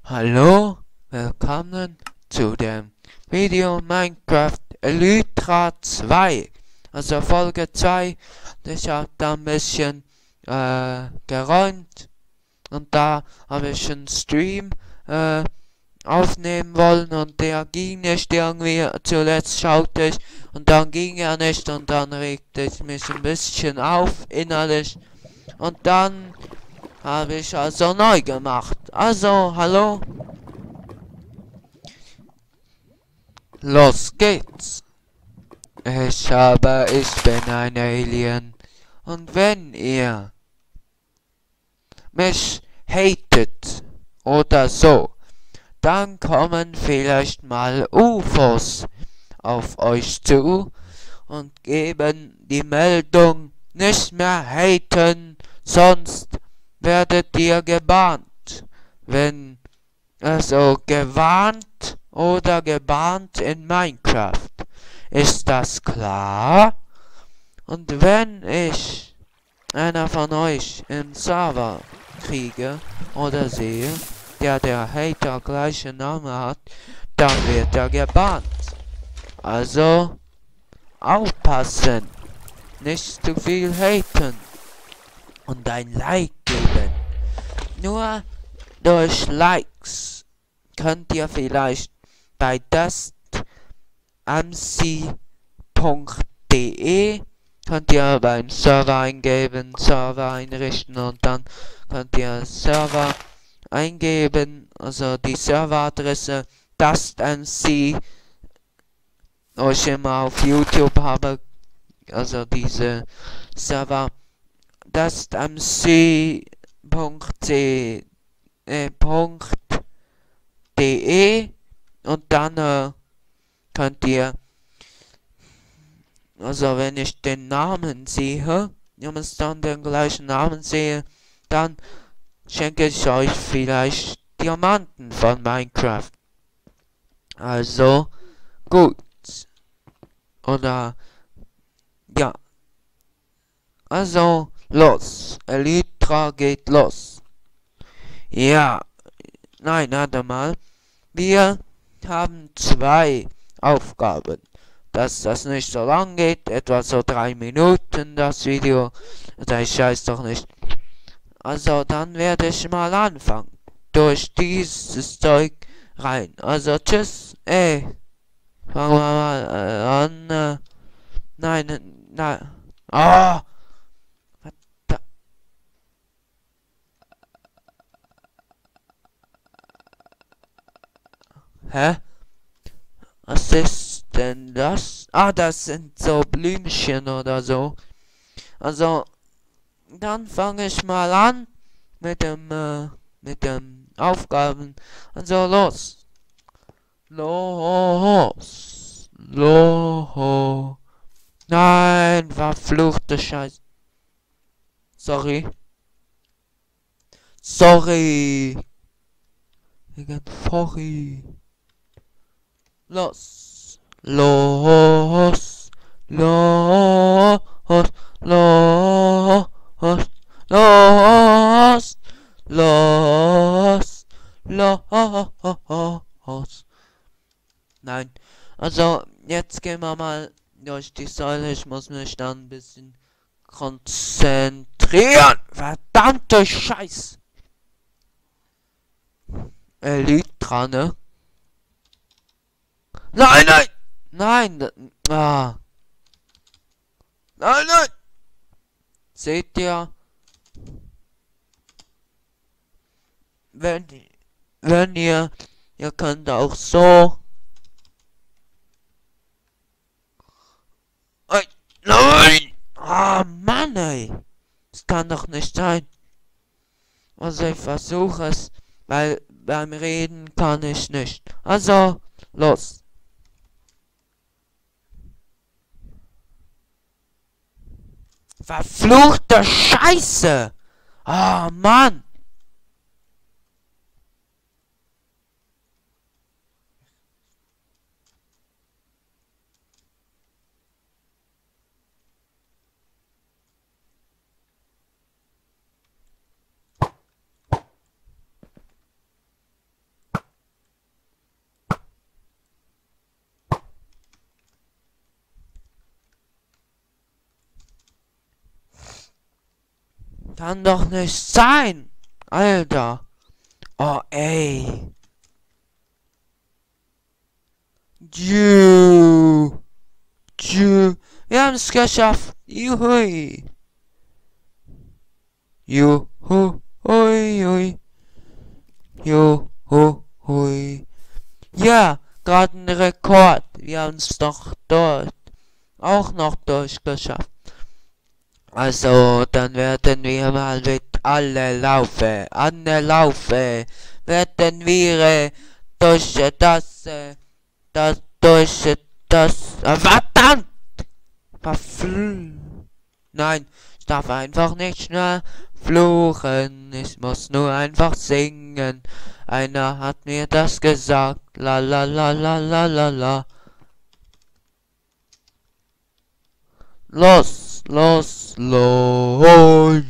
Hallo, willkommen zu dem Video Minecraft Elytra 2, also Folge 2. Ich habe da ein bisschen geräumt und da habe ich einen Stream aufnehmen wollen und der ging nicht irgendwie. Zuletzt schaute ich und dann ging er nicht und dann regte ich mich ein bisschen auf innerlich und dann habe ich also neu gemacht. Also, hallo. Los geht's. Ich bin ein Alien. Und wenn ihr mich hatet oder so, dann kommen vielleicht mal UFOs auf euch zu und geben die Meldung nicht mehr haten, sonst werdet ihr gebannt. Wenn also gewarnt oder gebannt in Minecraft. Ist das klar? Und wenn ich einer von euch im Server kriege oder sehe, der Hater gleiche Name hat, dann wird er gebannt. Also aufpassen, nicht zu viel haten und ein Like geben. Nur durch Likes könnt ihr vielleicht bei testmc.de könnt ihr beim Server eingeben, Server einrichten und dann könnt ihr Server eingeben, also die Serveradresse testmc, wo ich immer auf YouTube habe, also diese Server testmc.de und dann könnt ihr, also wenn ich den Namen sehe, ihr müsst dann den gleichen Namen sehe, dann schenke ich euch vielleicht Diamanten von Minecraft. Also gut. Oder ja. Also los. Elytra geht los. Ja. Nein, warte mal. Wir haben 2 Aufgaben. Dass das nicht so lang geht, etwa so 3 Minuten das Video. Ich weiß doch nicht. Also dann werde ich mal anfangen. Durch dieses Zeug rein. Also tschüss. Fangen wir mal an. Nein, nein. Ah! Hä? Was ist denn das? Ah, das sind so Blümchen oder so. Also, dann fange ich mal an mit dem Aufgaben. Also los. Los. Los. Nein, verfluchte Scheiße. Sorry. Sorry. Wegen sorry. Los. Los. Los. Los. Los. Los. Los. Nein. Also, jetzt gehen wir mal durch die Säule. Ich muss mich dann ein bisschen konzentrieren. Verdammte Scheiß. Elytra, ne? Nein, nein! Nein! Ah. Nein, nein! Seht ihr? Wenn ihr könnt auch so. Nein! Ah, Mann, ey! Das kann doch nicht sein. Also ich versuche es, weil beim Reden kann ich nicht. Also, los. Verfluchte Scheiße! Ah, Mann! Kann doch nicht sein. Alter. Oh, ey. Wir haben es geschafft. Juhui. Juhu. Hui, hui. Juhu. Hui. Ja, gerade ein Rekord. Wir haben es doch dort auch noch durchgeschafft. Also, dann werden wir mal mit alle Laufe, werden wir durch verdammt! Nein, ich darf einfach nicht mehr fluchen, ich muss nur einfach singen. Einer hat mir das gesagt, la la la la la la la. Los, los, los,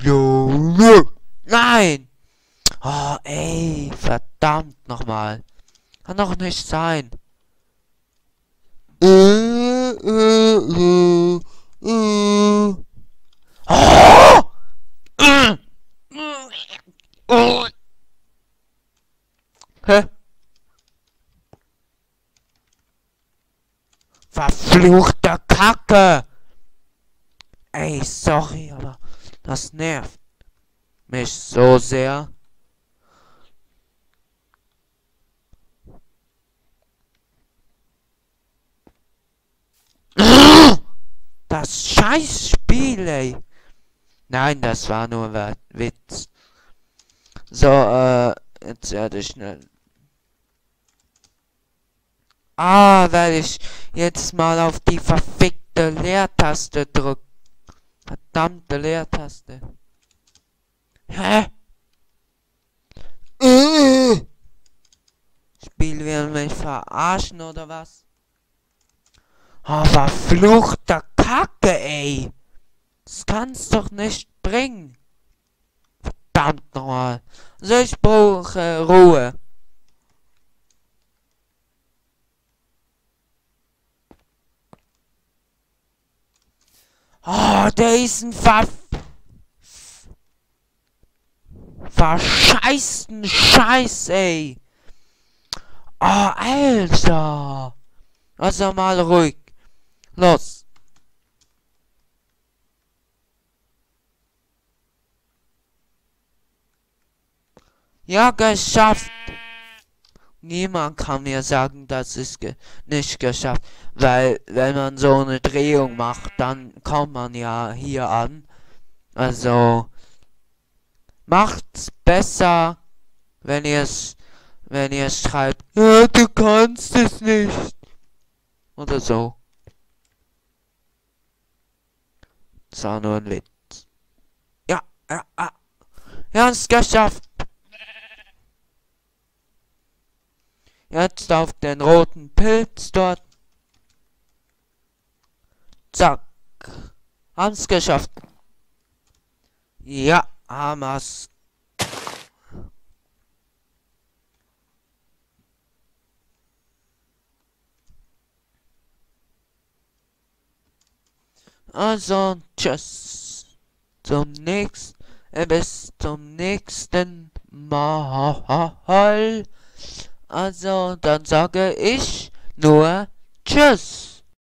nein! Oh, ey, verdammt nochmal. Kann doch nicht sein. Hä? Verfluchte Kacke! Ey, sorry, aber das nervt mich so sehr. Das Scheißspiel, ey. Nein, das war nur Witz. So, jetzt werde ich schnell. Weil ich jetzt mal auf die verfickte Leertaste drücke. Verdammte Leertaste. Hä? Spiel will mich verarschen oder was? Oh, verfluchte Kacke, ey. Das kann's doch nicht bringen. Verdammt nochmal. Also ich brauche Ruhe. Oh, der ist ein verscheißten Scheiß, ey. Oh, Alter. Also mal ruhig. Los. Ja, geschafft. Niemand kann mir sagen, dass es nicht geschafft. Weil, wenn man so eine Drehung macht, dann kommt man ja hier an. Also, macht's besser, wenn ihr schreibt, ja, du kannst es nicht. Oder so. Das war nur ein Witz. Ja, wir haben es geschafft. Jetzt auf den roten Pilz dort. Zack. Haben's geschafft. Ja, haben's. Also, tschüss. Bis zum nächsten Mal. Also, dann sage ich nur tschüss.